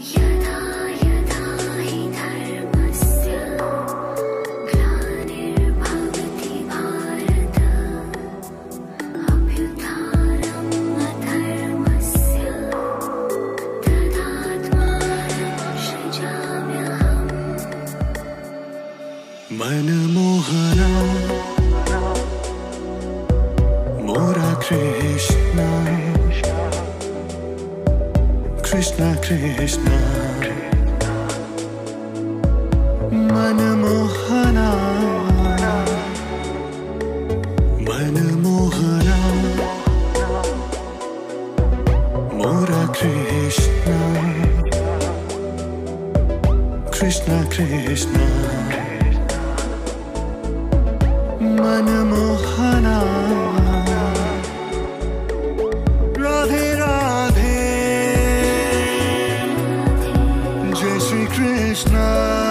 यदा यदा हि धर्मस्य ग्लानिर्भवति भारत अभ्युत्थानम् अधर्मस्य तदात्मानं सृजाम्यहम्। मनमोहना मोरा कृष्णा कृष्णा कृष्णा मनमोहना मनमोहना मोरा कृष्णा कृष्णा कृष्णा मनमोहना राधे राधे जय श्री कृष्ण।